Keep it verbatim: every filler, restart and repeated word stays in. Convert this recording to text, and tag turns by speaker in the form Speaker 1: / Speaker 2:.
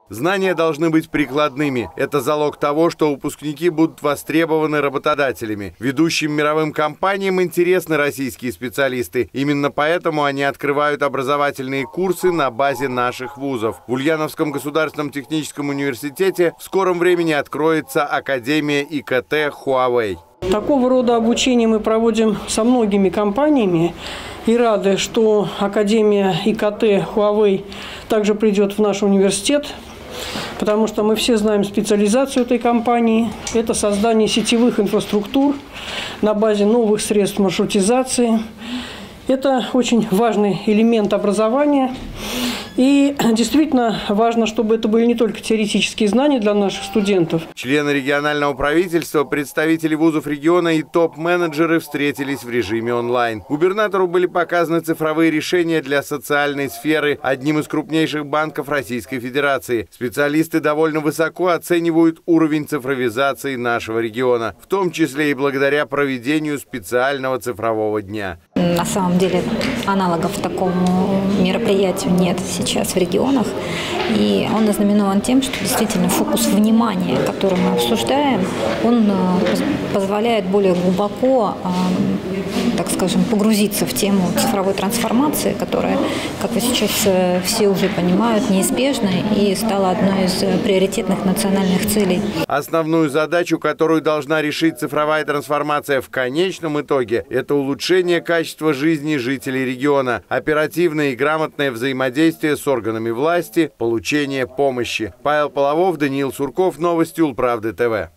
Speaker 1: Знания должны быть прикладными. Это залог того, что выпускники будут востребованы работодателями. Ведущим мировым компаниям интересны российские специалисты. Именно поэтому они открывают образовательные курсы на базе наших вузов. В Ульяновском государственном техническом университете в скором времени откроется Академия И К Т Huawei.
Speaker 2: Такого рода обучение мы проводим со многими компаниями и рады, что Академия И К Т Huawei также придет в наш университет, потому что мы все знаем специализацию этой компании. Это создание сетевых инфраструктур на базе новых средств маршрутизации. Это очень важный элемент образования. И действительно важно, чтобы это были не только теоретические знания для наших студентов.
Speaker 1: Члены регионального правительства, представители вузов региона и топ-менеджеры встретились в режиме онлайн. Губернатору были показаны цифровые решения для социальной сферы одним из крупнейших банков Российской Федерации. Специалисты довольно высоко оценивают уровень цифровизации нашего региона, в том числе и благодаря проведению специального цифрового дня.
Speaker 3: На самом деле аналогов такому мероприятию нет сейчас в регионах. И он ознаменован тем, что действительно фокус внимания, который мы обсуждаем, он позволяет более глубоко, так скажем, погрузиться в тему цифровой трансформации, которая, как вы сейчас все уже понимают, неизбежна и стала одной из приоритетных национальных целей.
Speaker 1: Основную задачу, которую должна решить цифровая трансформация в конечном итоге, это улучшение качества жизни жителей региона, оперативное и грамотное взаимодействие с органами власти, получение помощи. Павел Половов, Даниил Сурков, новости Улправды Т В.